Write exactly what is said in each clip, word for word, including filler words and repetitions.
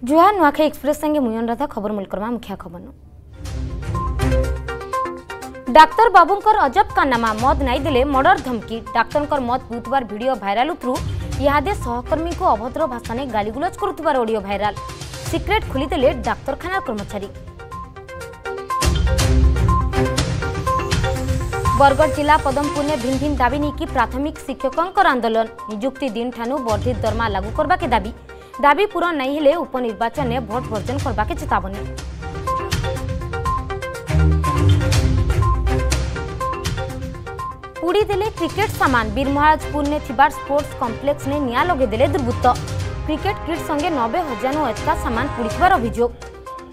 जुहार Nuakhai express संगे मुयन राधा खबर मुलकरमा मुख्य खबर डाक्तर बाबूंकर अजब कारनामा मद नाई देले मर्डर धमकी डाक्तर मद पिउतबार वीडियो भाइराल उतरू इहादे सहकर्मी को अभद्र भाषा ने गालीगुलज करुतबार ऑडियो भाइराल सिक्रेट खोलीदेले डाक्तरखाना कर्मचारी। बरगढ़ जिला पदमपुर ने भिन्न भिन्न दाबी नहीं की प्राथमिक शिक्षकों आंदोलन निजुक्ति दिन ठानु वर्धित दरमा लागू करबा के दाबी दाबी पूरा नहीं हेले उपनिर्वाचन में भोट वर्जन करबा के चेतावनी। पुड़ी देले क्रिकेट सामान बीरमहाराजपुर ने थिबार स्पोर्ट्स कॉम्प्लेक्स ने निया लगे देले दुर्बृत्त क्रिकेट किट संगे नब्बे हजार एतका सामान पुड़ीथिबार अभियोग।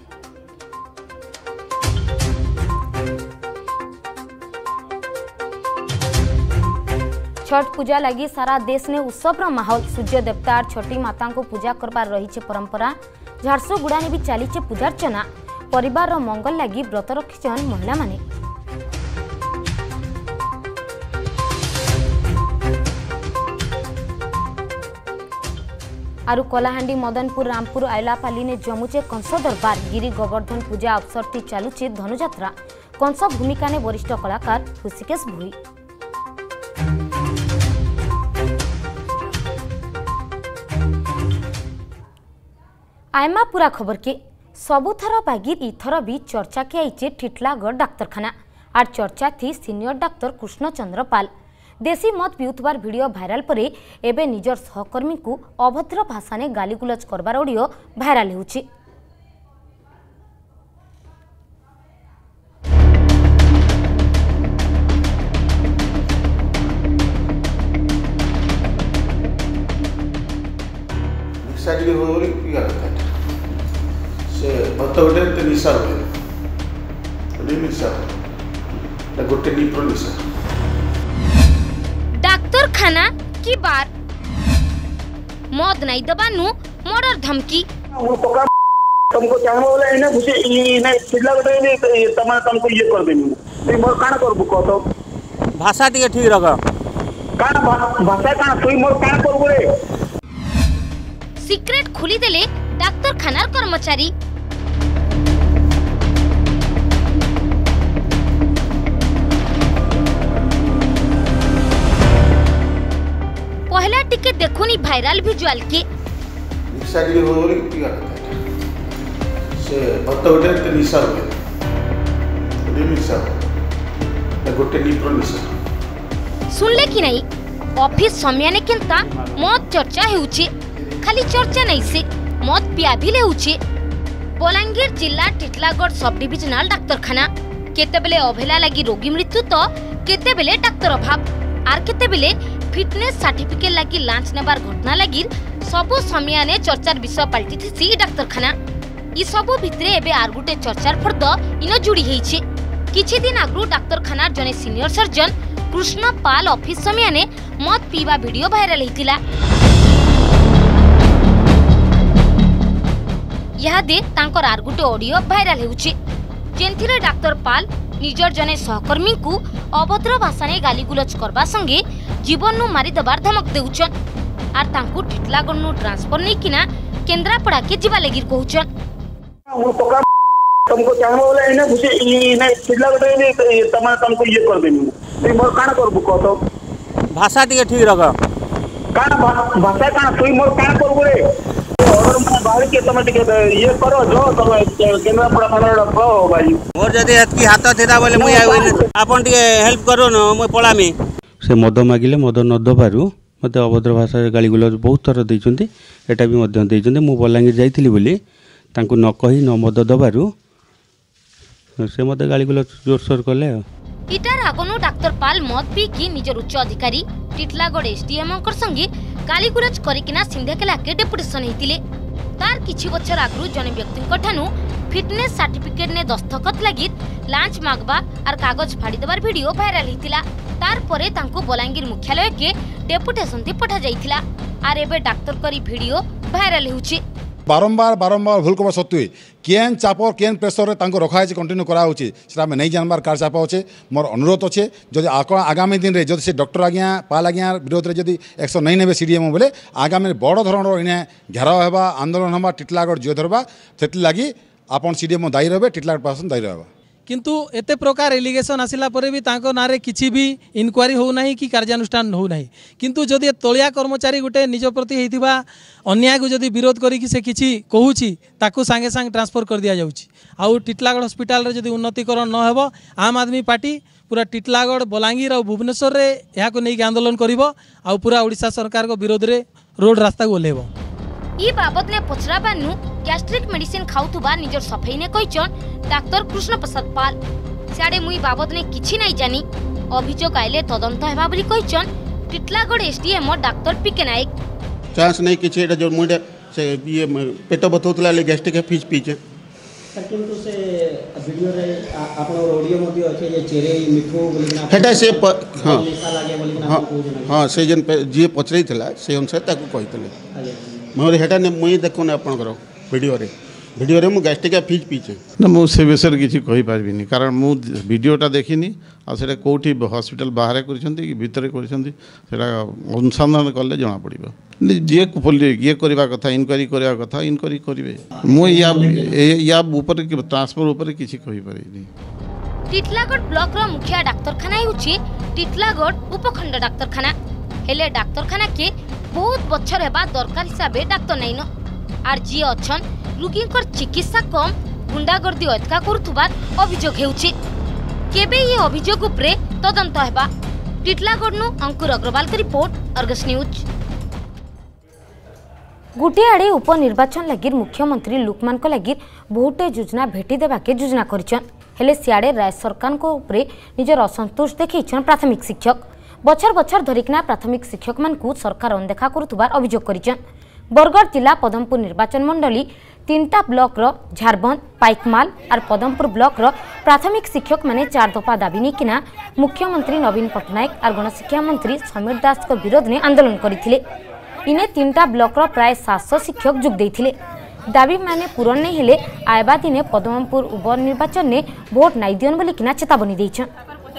छठ पूजा लगी सारा देश ने उत्सव माहौल सूर्य देवता और छठी माता को पूजा करबार रही परंपरा झारसुगुड़ा ने भी चली पूजार्चना परिवार मंगल लगी व्रत रखिछन महिला माने। आरु कलाहांडी मदनपुर रामपुर आयलापाली ने जमुचे कंस दरबार गिरी गोवर्धन पूजा अवसर टी चलुची धनुजात्रा कंस भूमिका ने वरिष्ठ कलाकार ऋषिकेश भोई। आयमा पूरा खबर के सबुथर बागिर इथर भी चर्चा के आईचे टिटलागढ़ डाक्तरखाना आर चर्चा थी सीनियर डाक्तर कृष्णचंद्र पाल देशी मद पिउतबार वीडियो भाइराल परे एबे निजर सहकर्मी को अभद्र भाषा ने गालीगुलज करबार ऑडियो भाइराल होउछि। से भत्त गोटे निशा रहे निशा गोटे निप्र निशा डाक्तरखाना की बार मद नहीं दबानु मर्डर धमकी तुमको चाहबो बोले इने घुसे इने चिल्ला गटे ने तमा तुमको ये कर देनी तुम मोर काना करबो को तो भाषा टिके ठीक रख काना भाषा काना तुम मोर काना करबो रे सिक्रेट खुली देले डाक्तरखाना कर्मचारी। पहला टिके देखुनी भाइराल विजुअल के निशा गिरी होरी पिया से भत्त गोटे निशा रहे निशा गोटे निप्र निशा सुनले कि नहीं ऑफिस समय ने केंता मत चर्चा हेउची खाली चर्चा नहीं से मत पिया भी लेउची। बलांगीर जिला टिटलागढ़ सब डिविजनल डाक्तरखाना केतेबेले अवहेला लगी रोगी मृत्यु तो केतेबेले डाक्तर अभाव आर केतेबेले फिटनेस सर्टिफिकेट लगी लांच नेबार घटना लगी सबु समय ने चर्चार विषय पलटि थी डाक्तरखाना ई सबु भितरे एबे आर गुटे चर्चार फर्द इन जुड़ी हेछि। किछि दिन आगु डाक्तरखाना जने senior surgeon Krishna Pal office समय ने मद पीवा वीडियो भाइराल हेतिला यह दे तांकर आर गुटे ऑडियो भाइराल हेउछि जेंथिरे डाक्टर पाल निजर जने सहकर्मी को अभद्र भाषा ने गालीगुलज करबा संगे जीवन नु मारी दबार धमक देउछन आर तांकु टिटलागढ़ नु ट्रांसफर नै किना केंद्रापड़ा के जीवा लगी कहउछन। तुमको चाहबो बोले इने घुसे इने चिल्ला गटे ने तमा तुमको ये कर देनी तुम मोर काना करबो को तो भाषा टिके ठीक रख काना भाषा काना तुम मोर काना करबो रे और मैं बाहर के तमे टिके ये करो जो तमे केंद्रापड़ा थाना रखो भाई मोर जदी एतकी हाथ थिदा बोले मुई आइ आपन टिके हेल्प करो न मुई पळामी से मद मागिले मद न दबारू मत अभद्र भाषा गालीगुलज बहुत थर देइचंती एटा भी मध्य देइचंती मु बलांगीर जाइथिली बोली तांको न कहि न मद दबारू से मत गालीगुलज जोरसोर कले। इटार आगनु डाक्टर पाल मद पी की निजर उच्च अधिकारी टिटलागढ़ एसडीएम अंकर संगे गालीगुलज करिकिना सिंधेकेला के डेपुटेशन हेतिले तार किछि बछर आगु जने व्यक्ति ठानु फिटनेस सर्टिफिकेट ने दस्तखत लगी लांच मागबा आर कागज फाड़ी देबार वीडियो भाइराल हेतिला तार परे तांको बलांगीर मुख्यालय के डेपुटेशन थी पठा जाइथिला आर एबे डाक्तर करी वीडियो भाइराल हेउछि। बारंबार बारंबार भूल कबा सत्वे केन चाप केन प्रेसर तांको रखा है कंटिन्यू करा होची सेटा में नहीं जानबार कार चाप होचे मोर अनुरोध अच्छे जदि आगामी दिन रे जदि से डॉक्टर आज्ञा पाल आज्ञा विरोध रे जदि एक्शन नहीं नेबे सीडीएम बोले आगामी बड़ धरणर इने घेराव हेबा आंदोलन हेबा टिटलागढ़ जो धरबा सेति लागी आपन सीडीएम दायी रहबे टिटलागढ़ प्रशासन दायी रहबा किंतु एते प्रकार एलिगेशन आसिला परे भी तांको नारे किछि भी इनक्वारी हो नाही कि कार्यानुष्ठान हो नाही किंतु जदि तलिया कर्मचारी गोटे निज प्रति हेतिबा अन्याय को जदि विरोध करी कि से किछि कहूछि ताकू सांगे सांगे ट्रांसफर कर दिया जाउछि आउ टिटलागढ़ हॉस्पिटल रे जदि उन्नतिकरण न हेबो आम आदमी पार्टी पूरा टिटलागढ़ बलांगीर और भुवनेश्वर रे यहाँ को नहीं आंदोलन करिवो आउ पूरा ओडिशा सरकार को विरोध रे रोड रास्ता को ओलेबो ई बाबत ने पचरा बानु गैस्ट्रिक मेडिसिन खाउथुबा निजर सफाई ने कहिचन डाक्टर कृष्ण प्रसाद पाल सियाडे मुई बाबत ने किछि नै जानी अभियोग आइले तदंत हेबा बोली कहिचन Titlagarh SDM doctor PK Nayak chance नहीं किछि एटा जो मुडे से ये पेट बथौतला ले गैस्ट्रिक फीस पीचे किंतु से वीडियो रे आपण ऑडियो मध्ये अछि जे चेरे मिठो बोलिना हेटा से हां निशा लागे बोलिना हां से जन जे पचरै थिला से अनुसार ताकू कहितले मोर हेटा ने मुई देखोन आपनकर वीडियो रे वीडियो रे मु गैस्ट्रिक फीस पीचे ना मु से विषय किसी कहि पारबिनी कारण मु वीडियोटा देखिनी आ सेटा कोठी हॉस्पिटल बाहर करछंती कि भीतर करछंती सेटा अनुसंधान करले जणा पड़िबो जे ये करबा कथा इनक्वारी करबा कथा इनक्वारी करिवे मु या या ऊपर ट्रांसफर ऊपर किसी कहि पारिनी टिटलागढ़ ब्लॉक रो मुखिया डाक्तरखाना होछि टिटलागढ़ उपखंड डाक्तरखाना हेले डाक्तरखाना के बहुत बछर हेबा दरकार हिसाबे डाक्तर नाइन आर जी अछन रोगीकर चिकित्सा कम गुंडागर्दी अटका करुथुबार अभियोग हेउछि केबे ये अभियोग उपरे तदंत हेबा टिटलागढ़ नु अंकुर अग्रवाल की रिपोर्ट अर्गस न्यूज गुटे आड़े उपनिर्वाचन लगी मुख्यमंत्री लुकमान को लगी भोट योजना भेटी देवा के योजना करिछन हेले सियाड़े राज्य सरकार को उपरे निजर असंतोष देखैछन प्राथमिक शिक्षक बछर बछर धरिकना प्राथमिक शिक्षक मान को सरकार अनदेखा करुथुबार अभियोग करिछन बरगढ़ जिला पदमपुर निर्वाचन मंडली तीनटा ब्लॉक रो झारबंद पाइकमाल और पदमपुर ब्लॉक रो प्राथमिक शिक्षक माने चार दफा दाबी निकिना मुख्यमंत्री नवीन पट्टनायक और गणशिक्षा मंत्री समीर दास को विरोध में आंदोलन करथिले इने तीनटा ब्लॉक रो प्राय सात सौ शिक्षक जोग देथिले दाबी माने पूरण नहीं हेले आयबा दिने पदमपुर उपनिर्वाचन ने भोट नाई दियन बोली किना चेतावनी देछन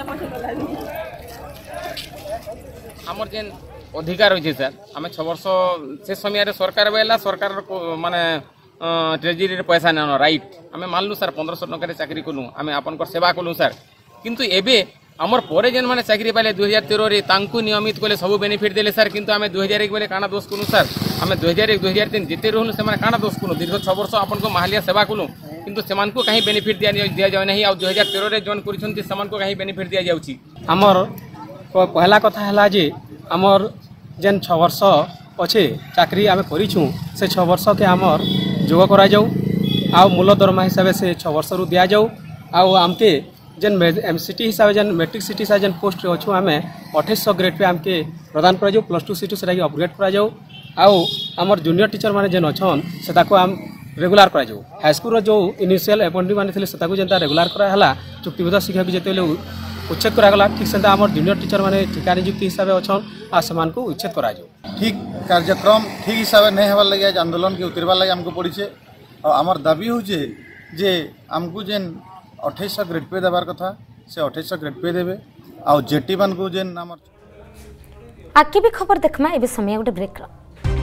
हमर जेन अधिकार होइछे सर हमें छह वर्ष से समय रे सरकार बेला सरकार माने ट्रेजरी रे पैसा नेनो राइट हमें मानलु सर पंद्रह सौ टका रे चाकरी कलु हमें आपन को सेवा कलु सर किंतु एबे हमर परे जेन माने चाकरी पाले दो हज़ार तेरह रे तांकु नियमित कोले सब बेनिफिट देले सर किंतु हमें दो हज़ार एक बेले काना दोष कुनु सर हमें दो हज़ार एक दो हज़ार तीन जेते रहनु से माने काना दोष कुनु दीर्घ छह वर्ष आपन को माहलिया सेवा कलु किंतु सेमान को कहीं बेनिफिट दिया दिया जाय नहीं आ दो हज़ार तेरह रे जोन करिसंती सेमान को कहीं बेनिफिट दिया जाउची हमर पहला कथा हला जे हमर जेन छह वर्ष अच्छे चाकरी आम करूँ से छह वर्ष के आमर जोग करा जाऊ आ मूल दरमा हिसाब से छह वर्ष रु दि जाऊ आमके जेन एमसीटी हिसाब जेन मैट्रिक सीटी हिसाब जेन पोस्ट अच्छू आम अठाईस ग्रेड पे आमके प्रदान करा जाऊ प्लस टू सीटू से अपग्रेड करा जाऊ आउ आमर जूनियर टीचर माने जेन अच्छन से आम रेगुलार करा जाऊ हाईस्कूल जो इनिशियल अपॉइंटमेंट माने थिले से जेनता रेगुलार करा हला चुक्तिबद्ध शिक्षक जेते उच्छेद करागला ठीक से आमर जूनियर टीचर माने ठिका नियुक्ति हिसाब अच्छन आ समान को उच्छेद करा जाऊ ठीक कार्यक्रम ठीक हिसाब नहीं होवार लगे आज आंदोलन के उतरवार लगे आमको पड़ी और आमर दाबी हो जे आमको जेन अठाईस ग्रेड पे देवार कथा से अठाईस ग्रेड पे देवे आ जेटी मान को जेन आमर आके भी खबर देखमा एबे समय गोटे ब्रेक रा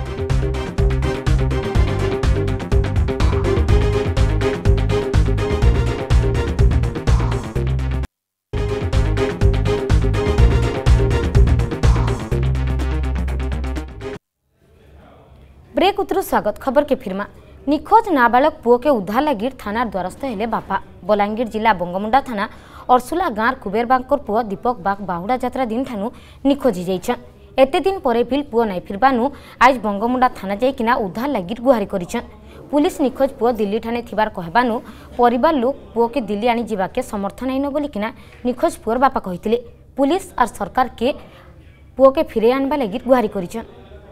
ब्रेक उतरु स्वागत खबर के फिरमा निखोज नाबालक पुओ के उद्धार लगी थाना द्वारस्थ हेले बापा बलांगीर जिला बंगमुंडा थाना अरसुला गाँव कुबेर बांकर पुओ दीपक बाग बाहुड़ा यात्रा दिन ठानु निखोज जाइछन एते दिन परे भी पुओ नहीं फिरबानु आज बंगमुंडा थाना जाइकिना उद्धार लगी गुहारी करिछन पुलिस निखोज पुओ दिल्ली ठाने थिबार कहबानु परिवार लोक पुओ के दिल्ली आनी जीवा के समर्थन नहीं न बोलिकिना निखोज पुओर बापा कहिथिले पुलिस और सरकार के पुओ के फिरे आनबा लगी गुहारी करिछन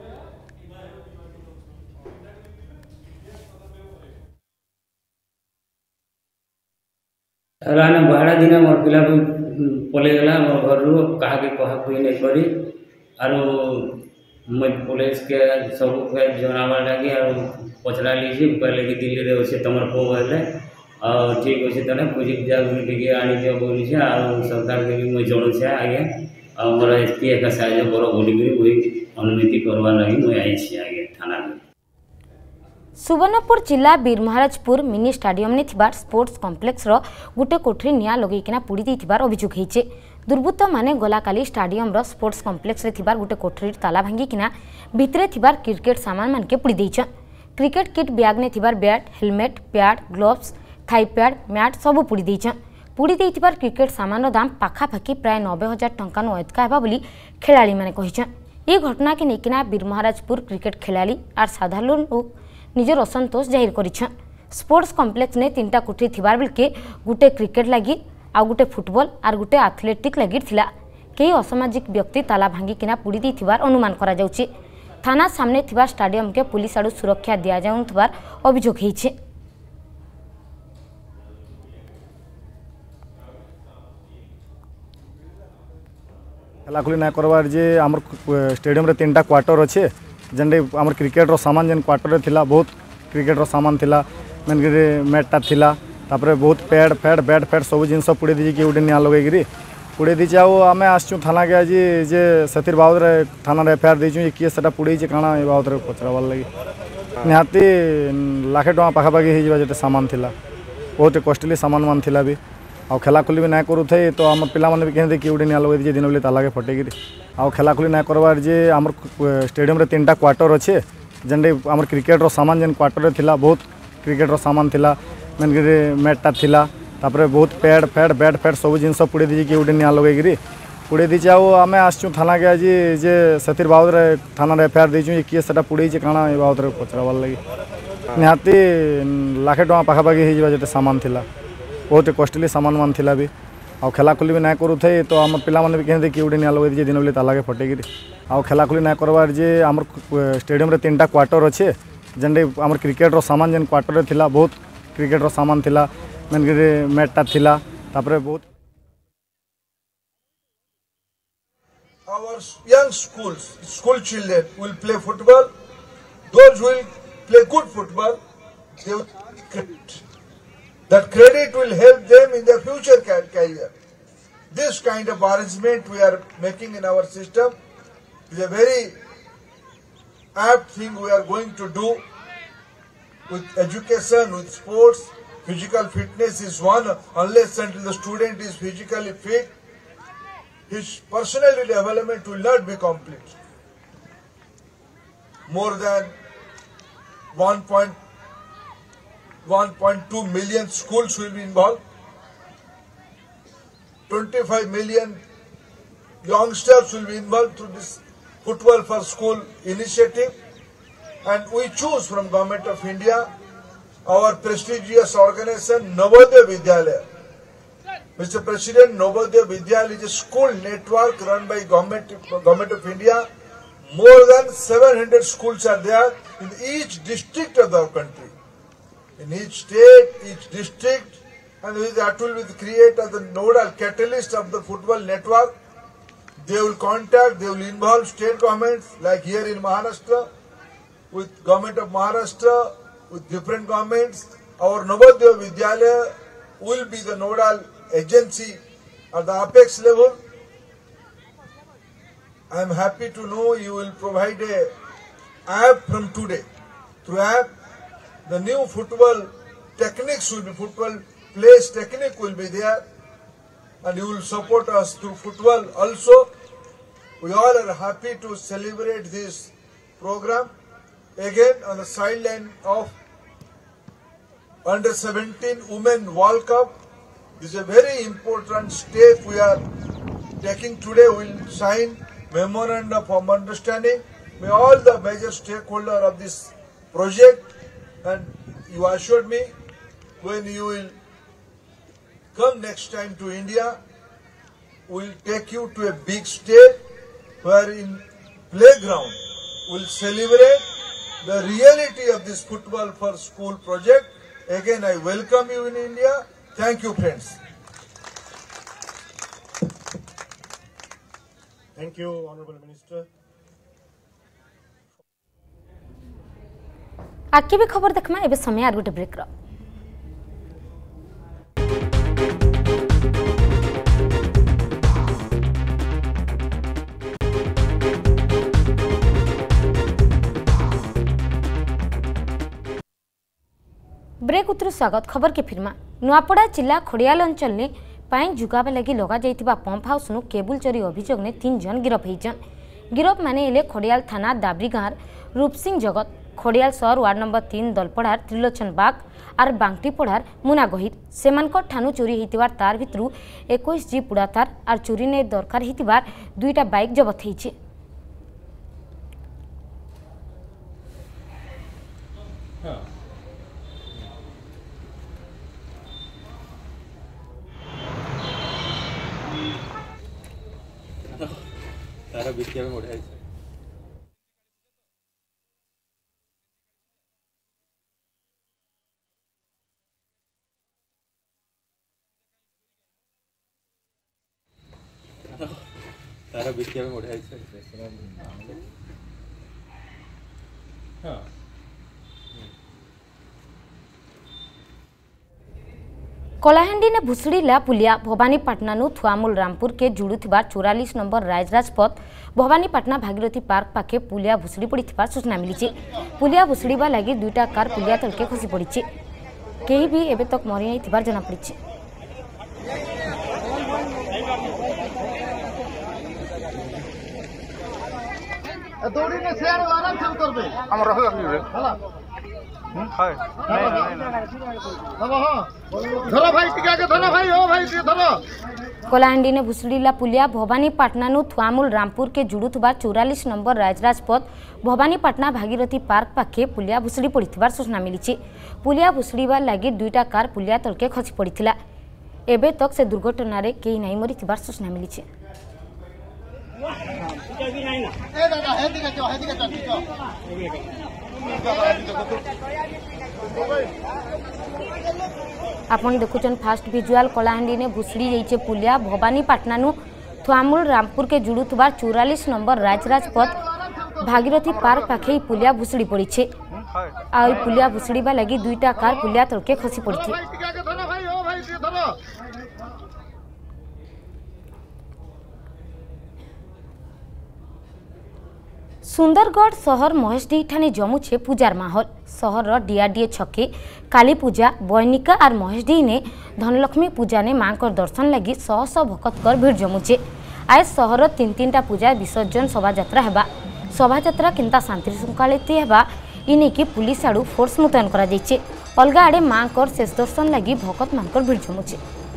राना बाहरा दिन मोर पिला पलैगला मोर घर रू क्या कह नहीं करी आरो मुझे पुलिस के सब फिर जनावर लगी और पचरा लीजिए पहले कि दिल्ली रे अच्छे तुम पो बोले और ठीक अच्छे तेना पूजी जाके आनी दियो बोली छे और सरकार के भी मुझे जणु छे आगे और मोर एसपी एक साइज बड़ बोली मुझे अनुमति करवा लगी मुझे आई छी आगे थाना में। सुवर्णपुर जिला बीरमहाराजपुर मिनी स्टाडियम ने थिबार स्पोर्ट्स कॉम्प्लेक्स रो गुटे कोठरी निया लगेकिना पुड़ी देथिबार अभियोग होइचे। दुर्बृत्त माने गलाकाली स्टाडियम रो स्पोर्ट्स कॉम्प्लेक्स रे थिबार गुटे कोठरी ताला भांगिकिना भितरे थिबार क्रिकेट सामान मान के पुड़ी देइछन। क्रिकेट किट बैग ने थिबार bat helmet pad gloves thigh pad mat सब पुड़ी देइछन। पुड़ी देइथिबार क्रिकेट सामान रो दाम पाखापाखि प्राय नब्बे हजार टंका नु अधिक हेबा बोली खेलाड़ी माने कहिछन। ए घटना के नेकिना बीरमहाराजपुर क्रिकेट खेलाड़ी आर साधारण लोक निजर असंतोष जाहिर करिछन। स्पोर्ट्स कॉम्प्लेक्स ने तीनटा कोठरी थिबार बेलके गुटे क्रिकेट लगी आ गुटे फुटबॉल आर गुटे एथलेटिक लगी थिला। कई असामाजिक व्यक्ति ताला भांगी किना पुड़ी देथिबार अनुमान करा जाउछि। थाना सामने थिबा स्टाडियम के पुलिस आडू सुरक्षा दिया जाउथबार अभियोग हेइछि। खेलाखुली ना करवार जे आमर स्टेडियम रे तीनटा क्वार्टर अच्छे जेनडे आमर क्रिकेट रो सामान जेन क्वार्टर रे थिला बहुत क्रिकेट रो सामान थिला मेन गिरे मैटटा थिला तापरे बहुत पैड फैड बैट फैड सब जिनस पुड़ी दी कि उडे निया लगेगिरी पुड़ी दी जाओ आमे आसचु थाना के आज जे सतीर बाबद रे थाना रे एफआईआर देचु कि सेटा पुड़ी जे काना ए बाबद रे पचरावार लगी निहाती लाखे टका पाखापाखि हो जावा जेते सामान थिला बहुत कॉस्टली सामान मान थिला भी आ खेलाखुली भी ना करू थे तो आम पिला माने भी कहते कि उडे निया लगे दीजिए दिन बेले ताला के फटेगिरी आ खेलाखुली ना करवार जे आमर स्टेडियम रे तीनटा क्वार्टर अच्छे जेनडे आमर क्रिकेट रो सामान जेन क्वार्टर रे थिला बहुत क्रिकेट रो सामान थिला मेन गिरे मैटटा थिला तापरे बहुत पैड फैड बैट फैड सब जिनस पुड़ी दी कि उडे निया लगेगिरी पुड़ी दी जाओ आमे आसचु थाना के आज जे सतीर बाबद रे थाना रे एफआईआर देचु कि सेटा पुड़ी जे काना ए बाबद रे पचरावार लगी निहाती लाखे टका पाखापाखि हो जावा जेते सामान थिला बहुत कॉस्टली सामान मान थिला भी आ खेलाखुली भी ना करू थे तो आम पिला माने भी कहते कि उडे निया लगे दीजिए दिन बेले ताला के फटेगिरी आ खेलाखुली ना करवार जे आमर स्टेडियम रे तीनटा क्वार्टर अच्छे जेनडे आमर क्रिकेट रो सामान जेन क्वार्टर रे थिला बहुत क्रिकेट रो सामान थिला मेन गिरे मैटटा थिला तापरे बहुत our young schools school children will play football. Those who will play good football, they will credit. That credit will help them in their future career. This kind of arrangement we are making in our system is a very apt thing we are going to do with education, with sports. Physical fitness is one. Unless until the student is physically fit, his personality development will not be complete. More than one point two million schools will be involved. twenty-five million youngsters will be involved through this Football for School initiative. And we choose from Government of India our prestigious organization Navodaya Vidyalaya. Mister President, Navodaya Vidyalaya is a school network run by Government, Government of India. More than seven hundred schools are there in each district of our country. In each state, each district, and that will be create as the nodal catalyst of the football network. They will contact, they will involve state governments, like here in Maharashtra, with Government of Maharashtra, with different governments. Our Navodaya Vidyalaya will be the nodal agency at the apex level. I am happy to know you will provide a app from today. Through app, the new football techniques will be, football plays technique will be there, and you will support us through football also. We all are happy to celebrate this program again on the sideline of under seventeen Women World Cup. This is a very important step we are taking today. We will sign memorandum of understanding with all the major stakeholders of this project, and you assured me when you will come next time to India, we will take you to a big stage where in playground we will celebrate the reality of this Football for School project. Again, I welcome you in India. Thank you, friends. Thank you, Honorable Minister. आगे भी खबर देखमा एबे समय are गोटे break रो break उत्तर स्वागत खबर के फिरमा नुआपड़ा जिला खड़ियाल अंचल ने पानी जुगावा लगी लगा जाइतिबा पंप हाउस नु केबुल चोरी अभियोग ने तीन जन गिरफ होइछन। गिरफ माने एले खड़ियाल थाना दाबरी गाँव रूप सिंह जगत खड़ियाल शहर वार्ड नंबर तीन दलपड़ार त्रिलोचन बाग आर बांगटी पड़ार मुना गहिर सेमानक ठानु चोरी होइतिबार तार भितरु इक्कीस जी पुड़ा तार आर चोरी ने दरकार होइतिबार दुईटा बाइक जबत होइछे। तारा बिटिया में बढ़िया तारा बिटिया में बढ़िया हाँ कलाहांडी ने भुसड़ीला पुलिया भवानीपाटना नु थुआमूल रामपुर के जुड़ुथिबार चौवालीस नंबर राजराज पथ भवानीपाटना भागीरथी पार्क पाखे पुलिया भुसड़ी पड़िथिबार सूचना मिली। पुलिया भुसड़ीबा लगी दुईटा कार पुलिया तलके खसी पड़ी केही भी एबे तक मरी नहीं थिबार जना पड़ी। दौड़ी ने शेयर आराम से उतर बे हम रहो रे हला हाय नहीं नहीं हां धरो भाई टिका के धरो भाई ओ भाई धरो कलाहांडी ने भुसड़ीला पुलिया भवानीपाटना नु थुआमूल रामपुर के जुड़ुथिबार चौवालीस नंबर राजराज पथ भवानीपाटना भागीरथी पार्क पाखे पुलिया भुसड़ी पड़िथिबार सूचना मिली। पुलिया भुसड़ीबा लगी दुईटा कार पुलिया तलके खसी पड़िथिला एबे तक से दुर्घटना रे केही नहीं मरिथिबार सूचना मिली। आपण देखुचन फास्ट विजुअल कलाहांडी ने भुसड़ी जाइए पुलिया भवानीपाटना नु थुआमूल रामपुर के जुड़ुथिबार चौवालीस नंबर राजराज पथ भागीरथी पार्क पाखे पुलिया भुसड़ी पड़ी आ पुलिया भुसड़ीबा लगी दुईटा कार पुलिया तलके खसी पड़ी। सुंदरगढ़ शहर महेशडी ठाने जमुचे पूजार माहौल शहर डीआरडीए छके काली पूजा बैनिका और महेशडी ने धनलक्ष्मी पूजा ने मां को दर्शन लगी शह शह भक्तकर भीड़ जमुचे। आज शहर तीन तीन टा पूजा विसर्जन शोभायात्रा हेबा शोभायात्रा केनता शांति श्रृंखलित हेबा इने की पुलिस आड़ू फोर्स मुतयन करा जाइछे। अलगा आड़े मां को शेष दर्शन लगी भक्त मानकर भीड़ जमुचे।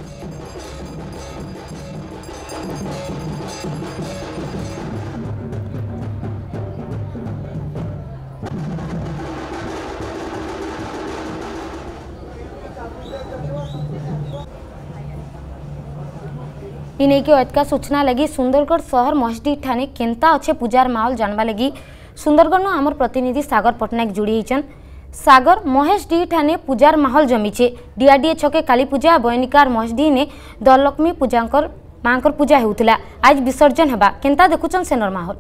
इने के अतका सूचना लगी सुंदरगढ़ शहर महेशडी ठाने केनता अच्छे पूजार माहौल जानवा लगी सुंदरगढ़ नु आमर प्रतिनिधि सागर पटनायक जुड़ी होइछन। सागर महेशडी ठाने पूजार माहौल जमीचे डीआरडीए छके काली पूजा बैनिकार महेशडी ने धनलक्ष्मी पूजांकर मांकर पूजा हेउथिला आज विसर्जन हेबा केनता देखुछन सेनर माहौल।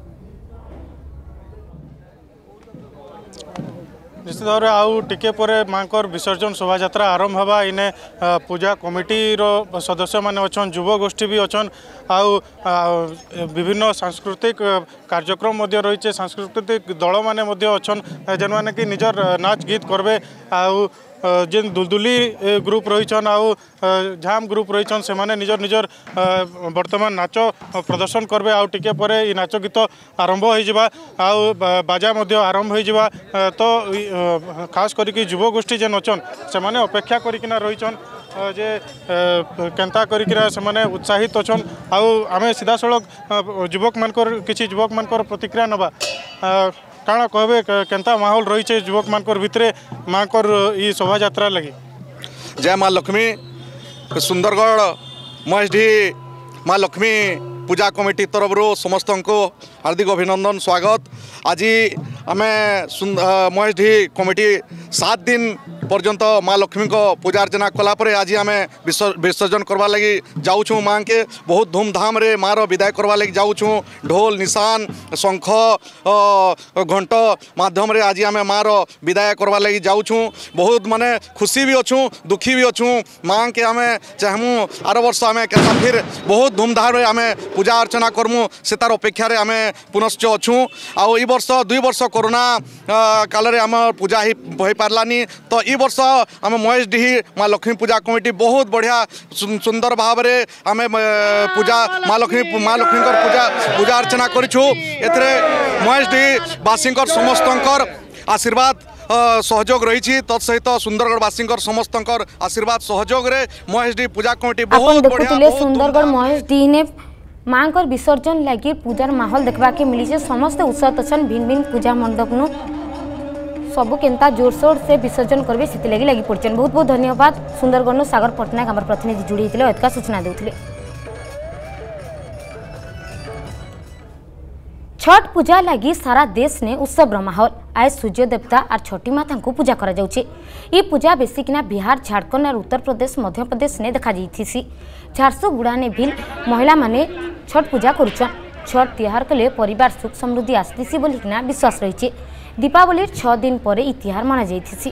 निश्चित भाव आउ टिके परे मांकर विसर्जन शोभायात्रा आरंभ हवा इने पूजा कमिटीर सदस्य माने अछन युवा गोष्ठी भी अछन आउ विभिन्न सांस्कृतिक कार्यक्रम मध्य रही सांस्कृतिक दल माने मध्य अछन जेन माने कि निजर नाच गीत करबे आउ जेन दुलदुली ग्रुप रहीछन आउ झाम ग्रुप रहीछन से माने निजर निजर वर्तमान नाच प्रदर्शन करबे आउ टिके परे ई नाच गीत आरंभ हो जिबा आउ बाजा मध्य आरंभ हो जिबा तो खास करके युवा गोष्ठी जेन अछन से माने अपेक्षा करिकिना रहीछन जे केनता करिकिना से माने उत्साहित अछन आउ आमे सीधा सड़क युवक मानकर किछि युवक मानकर प्रतिक्रिया नबा काଣା कहबे केनता माहौल रही है युवक मानकर भितरे मांकर ई शोभा यात्रा लगी। जय माँ लक्ष्मी सुंदरगढ़ महेशडी माँ लक्ष्मी पूजा कमिटी तरफ समस्त को हार्दिक अभिनंदन स्वागत। आज आम महेशडी कमिटी सात दिन पर्यंत माँ लक्ष्मी को पूजा अर्चना कलापर आज आम विसर्जन करवा लगी जाऊँ माँ के बहुत धूमधाम रे माँ विदाय करवा लगी जाऊँ ढोल निशान शंख घंट माध्यम रे आज आम माँ विदाय करवा लगी जाऊँ बहुत माने खुशी भी अच्छू दुखी भी अच्छू माँ के आम चाहमु आर वर्ष आम फिर बहुत धूमधाम रे आम पूजा अर्चना करमु से तार अपेक्षा रे आम पुनश्च अच्छू आउ ई वर्ष दुई वर्ष कोरोना काल रे आम पूजा हो पारानी तो ई वर्ष आम महेशडीही माँ लक्ष्मी पूजा कमिटी बहुत बढ़िया सुंदर भाव में आम पूजा माँ लक्ष्मी माँ लक्ष्मी पूजा पूजा अर्चना करूँ एथे महेशडीही बासी समस्त आशीर्वाद सहयोग रही तत्सहित सुंदरगढ़वासी समस्त आशीर्वाद सहयोग रे महेशडीही पूजा कमिटी बहुत बढ़िया सुंदरगढ़ महेशडीही ने माँ को विसर्जन लगी पूजार माहौल देखा के मिली समस्त उत्सव अच्छा भिन्न भिन्न पूजा मंडप नु सबू केन्ता जोरसोर से विसर्जन करेंगे से लगी लगी पड़े। बहुत बहुत धन्यवाद सुंदरगढ़ सागर पट्टनायक आम प्रतिनिधि जोड़ी होते अधिका सूचना देते। छठ पूजा लगी सारा देश ने उत्सव माहौल आज सूर्य देवता और छठी माता को पूजा करा जाउछे। ये पूजा बेसिकना बिहार झारखंड और उत्तर प्रदेश मध्य प्रदेश ने देखा जाइथिसी। झारसुगुड़ा ने भी महिला माने छठ पूजा करुछन। छठ तिहार कले परिवार सुख समृद्धि आसतीसी बोलिकिना विश्वास रही। दीपावली छह दिन पर ई तिहार मना जाइथिसी।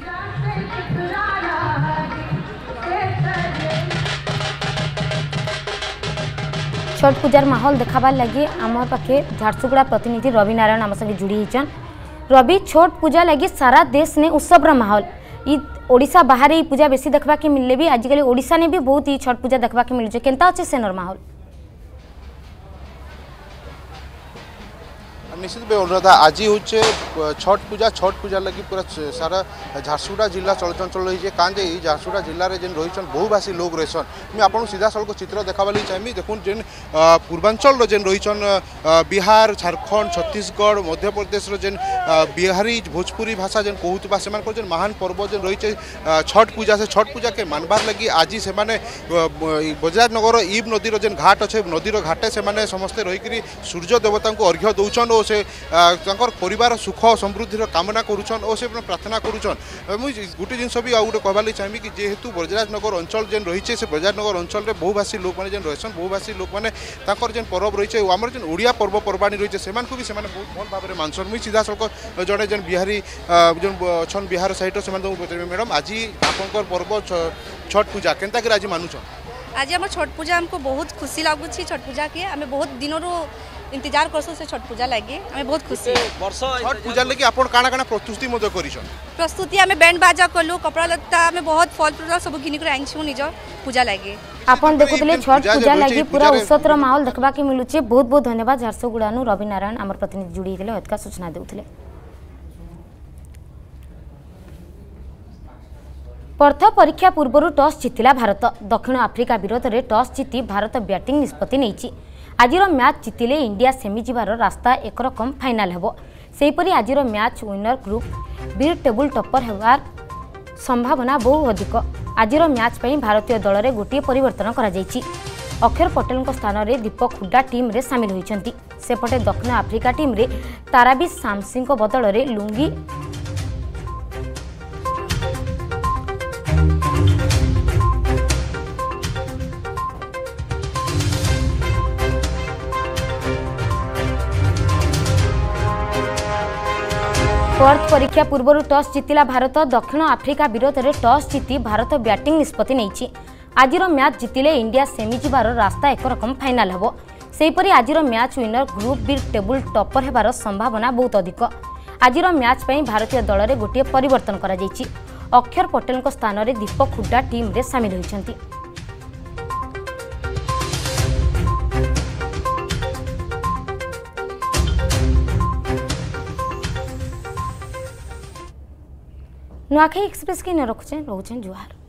छठ पूजार माहौल देखाबार लगी आम पाखे झारसुगुड़ा प्रतिनिधि रवि नारायण आम संगे जुड़ी होचन। रवि छठ पूजा लगी सारा देश ने उत्सव माहौल ई ओडिशा बाहर ही पूजा बेसी देखबा के मिलले भी आजिकल ओडिशा ने भी बहुत ही छठ पूजा देखबा के मिलजे केनता अछि सेनर माहौल निश्चित भाव अनुराधा आज हूँ छठ पूजा छठ पूजा लगी पूरा सारा झारसुगुड़ा जिला चलचंचल रही काजे झारसुगुड़ा जिले में जेन रही बहुभाषी लोग रहसन मुझे आपको सीधा सड़क चित्र देखा चाहिए देखून जेन पूर्वांचल जेन रही बिहार झारखंड छत्तीसगढ़ मध्य प्रदेश जेन बिहारी भोजपुरी भाषा जेन कहूबा से महान पर्व जेन रही छठ पूजा से छठ पूजा के मानबार लगी आज से बजाज नगर ईब नदीर जेन घाट अच्छे नदीर घाटे से समस्ते रहीकि सूर्य देवता को अर्घ्य दौन और से परिवार सुख समृद्धि कामना करुछन और से प्रार्थना करुछन। मुझे गोटे जिन भी आउ गोटे कहबार चाहिए कि जेहेतु ब्रजराज नगर अंचल जेन रही से ब्रजराज नगर अंचल में बहुभाषी लोक मैंने जेन रहसन बहुभाषी लोक मैंने जेन पर्व रही है आम जेन ओडिया पर्वपर्वाणी रही है भी से बहुत भल भाव में मानसन। मुझे सीधा सड़क जड़े जेन बिहारी जेन अच्छा बिहार सहित से पचारे मैडम आज आप पर्व छठ पूजा केनता कर आज मानुछ आज आम छठ पूजा हमको बहुत खुशी लगुच छठ पूजा के आम बहुत दिनों इंतजार करसो से छठ पूजा लगे हमें बहुत खुशी छठ पूजा लगे आपण काना काना प्रस्तुति मदो करिसन प्रस्तुति हमें बैंड बाजा कलु कपड़ा लत्ता हमें बहुत फल फ्रूट सब घिनी कर आइछु निज पूजा लगे आपण देखुतले छठ पूजा लगी पूरा उत्सव माहौल देखबा के मिलुचे। बहुत बहुत धन्यवाद झारसुगुड़ा नु रवि नारायण आम प्रतिनिधि जुड़ी होते अधिका सूचना देउतले। पर्थ परीक्षा पूर्व टॉस जीतिला भारत दक्षिण आफ्रिका विरोध में टॉस जीति भारत बैटिंग निष्पत्ति नहीं। आज मैच जीतिले इंडिया सेमी जीवार रास्ता एक रकम फाइनाल हेबो। सेहीपरि आज match winner group B table topper होवार संभावना बहु अधिक। आज मैच पर भारतीय दल में गोटे परिवर्तन करा जायछि। अक्षर पटेल स्थान में दीपक हुड्डा टीम रे सामिल होइछन्ति। सेपटे दक्षिण आफ्रिका टीम रे ताराबी सामसी बदल में लुंगी पर्थ परीक्षा पूर्व टॉस जीतिला भारत दक्षिण आफ्रिका विरोध में टॉस जीति भारत बैटिंग निष्पत्ति नहीं। आज मैच जीतिले इंडिया सेमी जीवार रास्ता एक रकम फाइनाल हेबो। सेहीपरि आज match winner group B table topper हेबार संभावना बहुत अधिक। आज मैच पर भारतीय दल में गोटे परिवर्तन करा जायछि। अक्षर पटेल स्थान में दीपक हुड्डा टीम रे सामिल होइछन्ति। नुआखाई एक्सप्रेस के न रखुचे रोचे जुहार।